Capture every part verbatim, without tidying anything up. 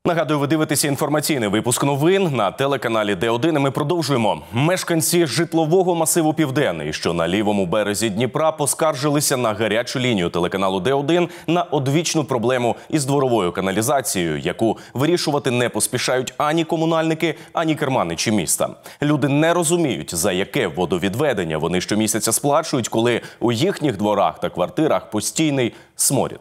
Нагадую, ви дивитеся інформаційний випуск новин на телеканалі Д один. І ми продовжуємо. Мешканці житлового масиву «Південний», що на лівому березі Дніпра, поскаржилися на гарячу лінію телеканалу Д один на одвічну проблему із дворовою каналізацією, яку вирішувати не поспішають ані комунальники, ані керманичі міста. Люди не розуміють, за яке водовідведення вони щомісяця сплачують, коли у їхніх дворах та квартирах постійний сморід.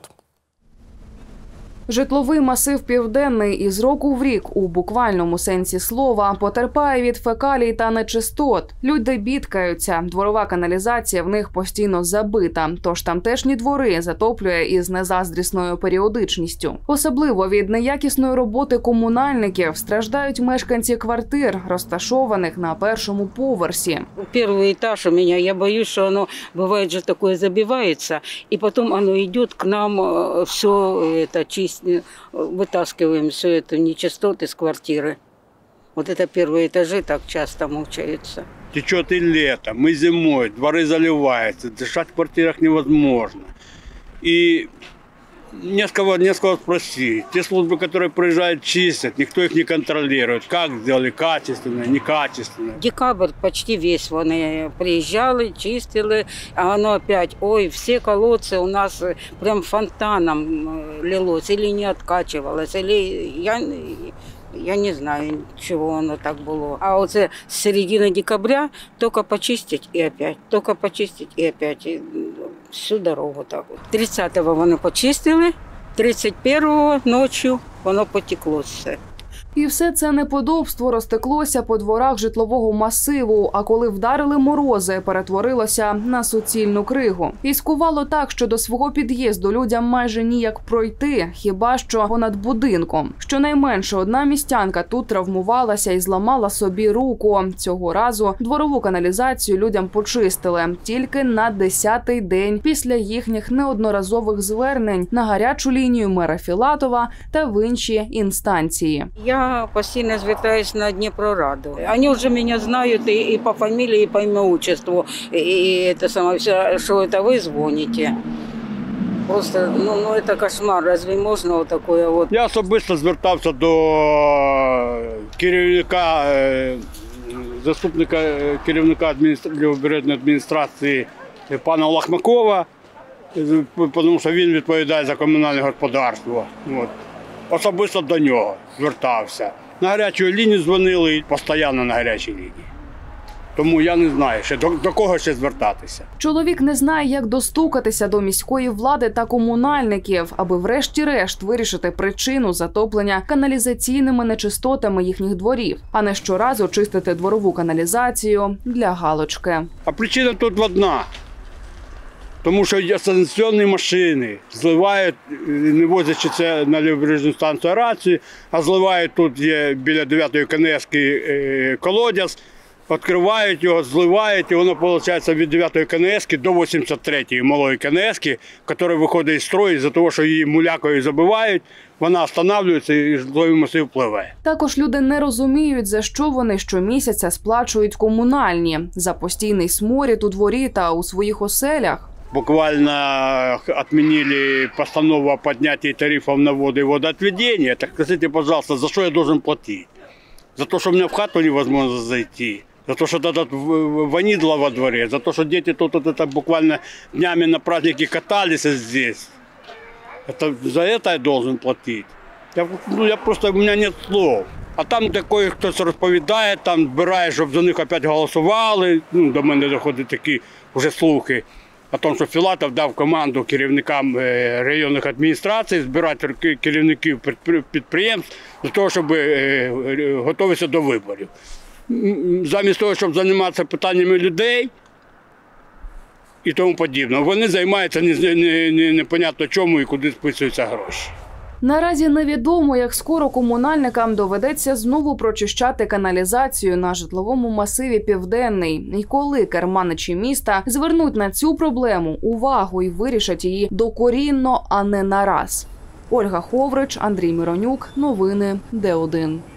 Житловий масив «Південний» із року в рік, у буквальному сенсі слова, потерпає від фекалій та нечистот. Люди бідкаються, дворова каналізація в них постійно забита, тож тамтешні двори затоплює із незаздрісною періодичністю. Особливо від неякісної роботи комунальників страждають мешканці квартир, розташованих на першому поверсі. Перший етаж у мене, я боюсь, що воно буває же таке забивається, і потім воно йде к нам, все це чисто. Вытаскиваем все это нечистоты с квартиры. Вот это первые этажи так часто мучаются. Течет и летом, и зимой, дворы заливаются, дышать в квартирах невозможно. И не с кого, не с кого спросить. Те службы, которые приезжают, чистят, никто их не контролирует. Как сделали, качественно, некачественно. Декабрь почти весь вони приїжджали, чистили, а воно опять, ой, все колодцы у нас прям фонтаном лилось, или не откачивалось, или я... Я не знаю, чего оно так было. А вот с середины декабря только почистить и опять, только почистить и опять. И всю дорогу так вот. тридцатого вони почистили, тридцять першого ночью воно потекло все. І все це неподобство розтеклося по дворах житлового масиву, а коли вдарили морози, перетворилося на суцільну кригу. І скувало так, що до свого під'їзду людям майже ніяк пройти, хіба що понад будинком. Щонайменше одна містянка тут травмувалася і зламала собі руку. Цього разу дворову каналізацію людям почистили тільки на десятий день після їхніх неодноразових звернень на гарячу лінію мера Філатова та в інші інстанції. Я постійно звертаюсь на Дніпрораду. Вони вже мене знають і, і по фамілії, і по ім'я-отчеству, і, і це саме все, що це ви дзвоните. Просто, ну, ну, це кошмар, разве можна отакое от? Я особисто звертався до керівника, заступника керівника лівобережної адміністрації пана Лахмакова, тому що він відповідає за комунальне господарство. От. Особисто до нього звертався. На гарячу лінію дзвонили, постійно на гарячій лінії. Тому я не знаю, ще до, до кого ще звертатися. Чоловік не знає, як достукатися до міської влади та комунальників, аби врешті-решт вирішити причину затоплення каналізаційними нечистотами їхніх дворів, а не щоразу чистити дворову каналізацію для галочки. А причина тут одна. Тому що є санкціонні машини, зливають, не возячи це на лівобережну станцію аерації, а зливають тут, є біля дев'ятої КНС-ки колодязь, відкривають його, зливають, і воно виходить від дев'ятої КНС-ки до вісімдесят третьої малої КНС-ки, яка виходить із строю, за того, що її мулякою забивають, вона останавливається і житловий масив пливе. Також люди не розуміють, за що вони щомісяця сплачують комунальні, за постійний сморід у дворі та у своїх оселях. Буквально отменили постанову о поднятии тарифов на воду и водоотведение. Так скажите, пожалуйста, за что я должен платить? За то, что у меня в хату невозможно зайти? За то, что тут вонидло во дворе? За то, что дети тут вот это буквально днями на праздники катались здесь? Это, за это я должен платить? Я, ну, я просто, у меня нет слов. А там такий хтось розповідає, там збирає, щоб за них опять голосували. Ну, до мене доходять такі вже слухи. О тому, що Філатов дав команду керівникам районних адміністрацій збирати керівників підприємств для того, щоб готуватися до виборів. Замість того, щоб займатися питаннями людей і тому подібне, вони займаються непонятно чому і куди списуються гроші. Наразі невідомо, як скоро комунальникам доведеться знову прочищати каналізацію на житловому масиві «Південний». І коли керманичі міста звернуть на цю проблему увагу і вирішать її докорінно, а не нараз. Ольга Ховрич, Андрій Миронюк. Новини Д один.